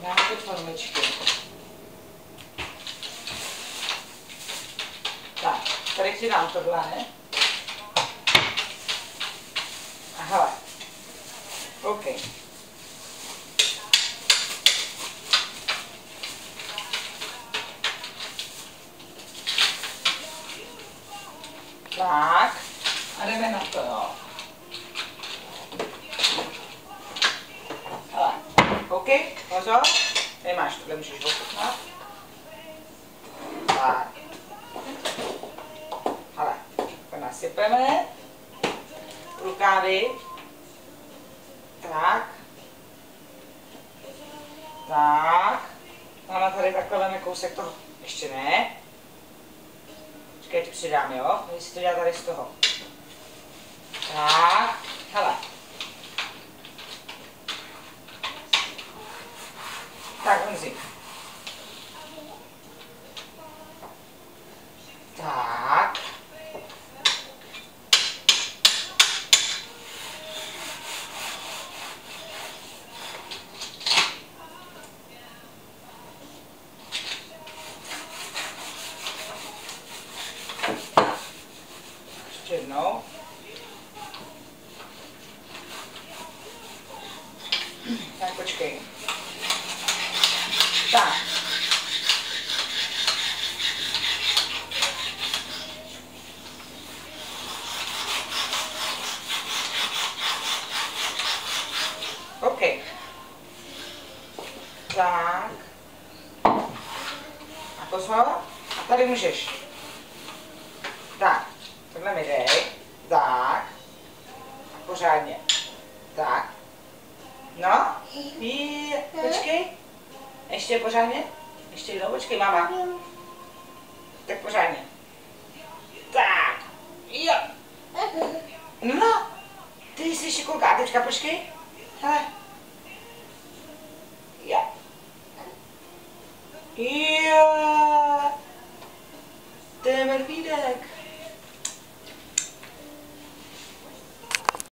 Nějaké formičky. Tak, tady přidám tohle, ne? A hele. OK. Tak. A jdeme na to, jo. Hele. OK, pozor. Tady máš, tohle můžeš ochutnat. Tak. Hele, to nasypeme. Rukávy. Tak. Tak. Máme tady takhle kousek toho. Ještě ne. Počkej, to přidám, jo? Když si to dělá tady z toho. Tak. Hele. Tak, Honzi. Tak. Ještě jednou. Tak, počkej. Tak. OK. Tak. A pozor. A tady můžeš. Tak. Tohle mi dej. Tak. A pořádně. Tak. No. Počkej. Ještě pořádně. Ještě jednou, počkej, máma. Tak pořádně. Tak. Jo. No. Ty jsi šikulka. A teďka počkej. Hele. Jo.